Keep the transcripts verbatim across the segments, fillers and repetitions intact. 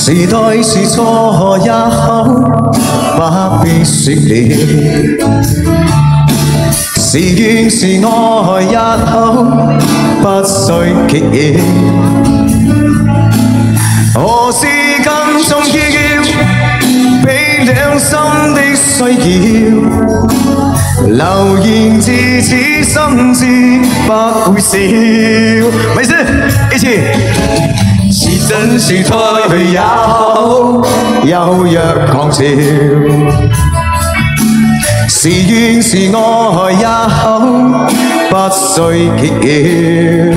時代是錯也好，不必說了。是怨是愛也好，不需揭曉。何事更重要？比兩心的需要。流言自此心知不會少。沒事，一起。是真是推也好，有若狂潮。是怨是愛也好，不需揭曉。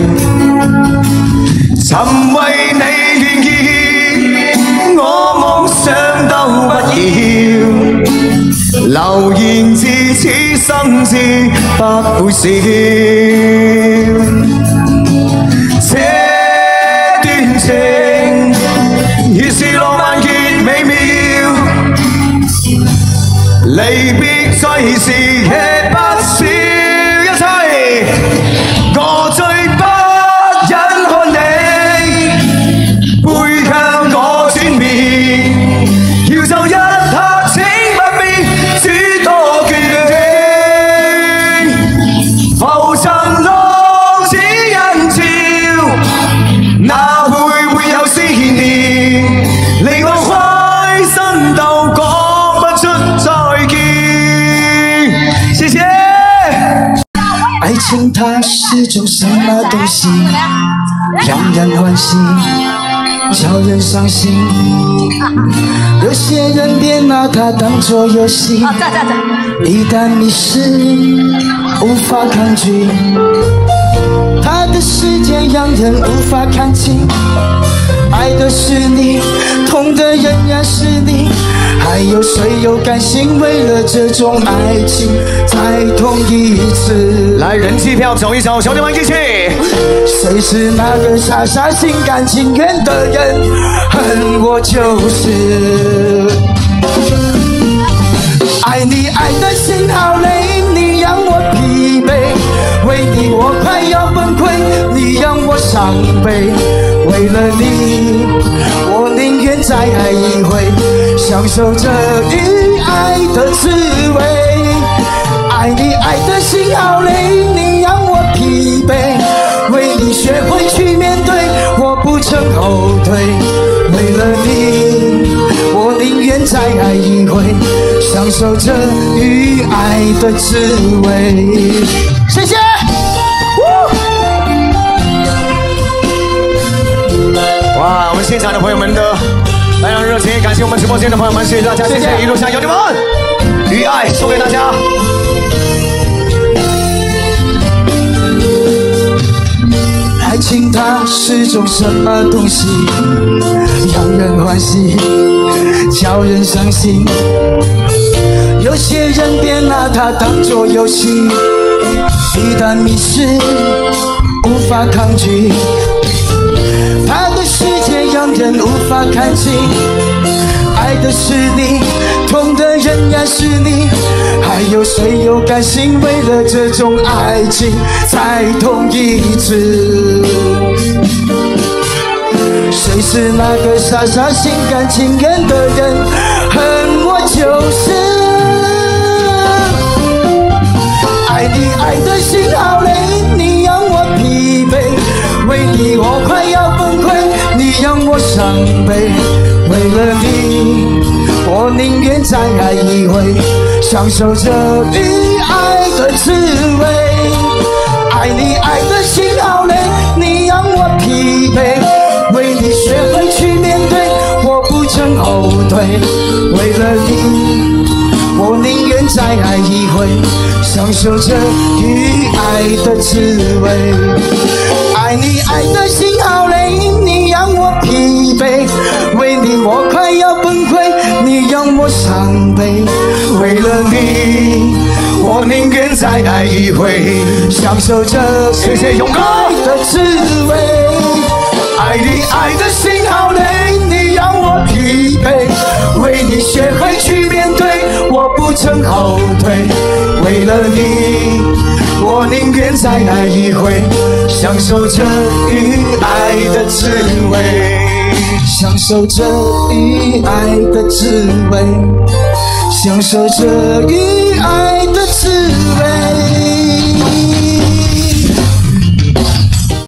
尋為你願意，我夢想都不要。流言自此心知不會少。這段情越是浪漫越美妙。離別最是也不少，一齊我最不忍看你背向我轉面，要就一刻請不必諸多決定，浮沉浪只因潮，哪會會有思念，令我開心到講不出再見。謝謝。愛情它是種什麼東西，讓人歡喜，叫人傷心。有些人別拿它當作遊戲，一旦迷失，無法抗拒。它的世界讓人無法看清，愛的是你，痛的仍然是你。還有誰有甘心為了這種愛情再痛一次？來人氣票走一走，兄弟們一起。誰是那個傻傻心甘情願的人？恨我就是愛你，愛的心好累，你讓我疲憊，為你我快要崩潰，你讓我傷悲。為了你，我寧願再愛一回，享受這與愛的滋味。愛你愛的心好累，你讓我疲憊，為你學會去面對，我不曾後退。為了你，我寧願再愛一回，享受這與愛的滋味。謝謝。哇，我們現場的朋友們的非常熱情，感謝我們直播間的朋友們，謝謝大家，謝謝一路上有你們，與愛送給大家。愛情它是種什麼東西，讓人歡喜，叫人傷心。有些人別拿它當作遊戲，一旦迷失，無法抗拒。他的世界讓人無法看清，愛的是你，痛的仍然是你。還有誰有甘心為了這種愛情再痛一次？誰是那個傻傻心甘情願的人？恨我就是愛你，愛的心好累，你讓我疲憊，為你我快要崩潰，你讓我傷悲。為了你，我寧願再愛一回，享受這與愛的滋味。愛你愛的心好累，你讓我疲憊，為你學會去面對，我不曾後退。為了你，我寧願再愛一回，享受這與愛的滋味。愛你愛的心好累，你讓我疲憊，為你我快要崩潰，你讓我傷悲。為了你，我寧願再愛一回，享受這謝謝勇哥的滋味。愛你愛的心好累，你讓我疲憊，為你學會去面對，我不曾後退。為了你，我寧願再愛一回，享受這與愛的滋味。 享受这一爱的滋味，享受这一爱的滋味。